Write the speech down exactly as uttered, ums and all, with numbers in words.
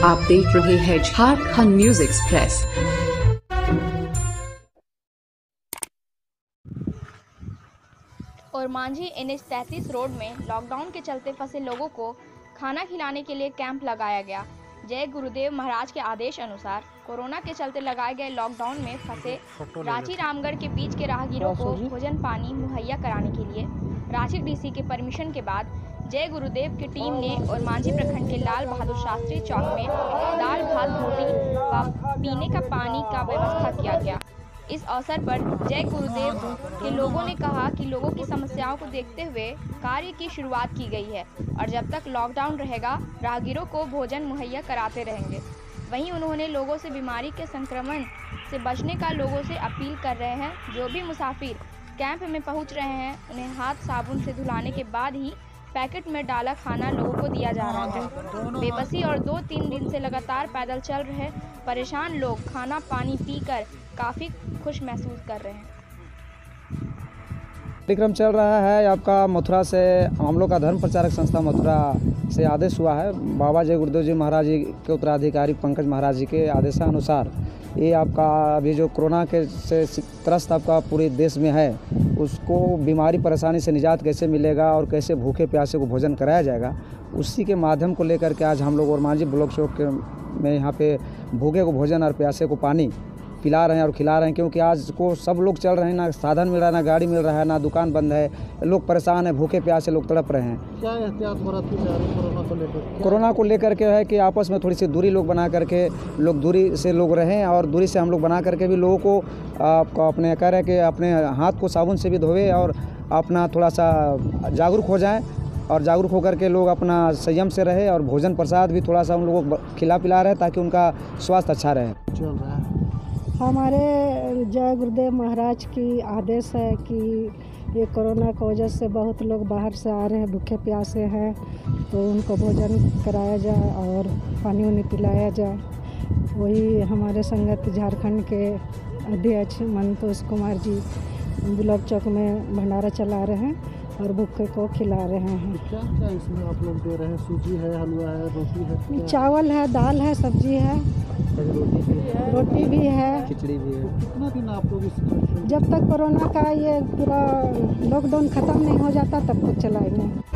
आप देख रहे हैं झारखंड न्यूज एक्सप्रेस। और मांझी एन एच तैंतीस रोड में लॉकडाउन के चलते फंसे लोगों को खाना खिलाने के लिए कैंप लगाया गया। जय गुरुदेव महाराज के आदेश अनुसार कोरोना के चलते लगाए गए लॉकडाउन में फंसे रांची रामगढ़ के बीच के राहगीरों को भोजन पानी मुहैया कराने के लिए रांची डीसी के परमिशन के बाद जय गुरुदेव की टीम ने और मांझी प्रखंड के लाल बहादुर शास्त्री चौक में दाल भात रोटी व पीने का पानी का व्यवस्था किया गया। इस अवसर पर जय गुरुदेव के लोगों ने कहा कि लोगों की समस्याओं को देखते हुए कार्य की शुरुआत की गई है और जब तक लॉकडाउन रहेगा राहगीरों को भोजन मुहैया कराते रहेंगे। वहीं उन्होंने लोगों से बीमारी के संक्रमण से बचने का लोगों से अपील कर रहे हैं। जो भी मुसाफिर कैंप में पहुंच रहे हैं उन्हें हाथ साबुन से धुलाने के बाद ही पैकेट में डाला खाना लोगों को दिया जा रहा है। बेबसी और दो तीन दिन से लगातार पैदल चल रहे परेशान लोग खाना पानी पीकर काफ़ी खुश महसूस कर रहे हैं। कार्यक्रम चल रहा है आपका मथुरा से, हम लोग का धर्म प्रचारक संस्था मथुरा से आदेश हुआ है। बाबा जय गुरुदेव जी महाराज जी के उत्तराधिकारी पंकज महाराज जी के आदेशानुसार ये आपका अभी जो कोरोना के से त्रस्त आपका पूरे देश में है उसको बीमारी परेशानी से निजात कैसे मिलेगा और कैसे भूखे प्यासे को भोजन कराया जाएगा, उसी के माध्यम को लेकर के आज हम लोग और मांझी ब्लॉक चौक में यहाँ पे भूखे को भोजन और प्यासे को पानी पिला रहे हैं और खिला रहे हैं। क्योंकि आज को सब लोग चल रहे हैं, ना साधन मिल रहा है, ना गाड़ी मिल रहा है, ना दुकान बंद है, लोग परेशान हैं, भूखे प्यासे लोग तड़प रहे हैं। क्या एहतियात बरतनी चाहिए कोरोना को लेकर? कोरोना को लेकर के है कि आपस में थोड़ी सी दूरी लोग बना करके लोग दूरी से लोग रहें और दूरी से हम लोग बना करके भी लोगों को आपको अपने कह रहे हैं कि अपने हाथ को साबुन से भी धोवे और अपना थोड़ा सा जागरूक हो जाएँ और जागरूक होकर के लोग अपना संयम से रहे और भोजन प्रसाद भी थोड़ा सा उन लोगों को खिला पिला रहे ताकि उनका स्वास्थ्य अच्छा रहे। चल रहा है हमारे जय गुरुदेव महाराज की आदेश है कि ये कोरोना की वजह से बहुत लोग बाहर से आ रहे हैं, भूखे प्यासे हैं, तो उनको भोजन कराया जाए और पानी वानी पिलाया जाए। वही हमारे संगत झारखंड के अध्यक्ष मंतोष कुमार जी ब्लॉक चौक में भंडारा चला रहे हैं और भूखे को खिला रहे हैं। क्या क्या इसमें आप लोग दे रहे हैं? सूजी है, हलवा है, रोटी है, चावल है, दाल है, सब्जी है, रोटी भी है, रोटी भी है, खिचड़ी भी है। कितना दिन आप लोग इस जब तक कोरोना का ये पूरा लॉकडाउन ख़त्म नहीं हो जाता तब तक चलाएंगे।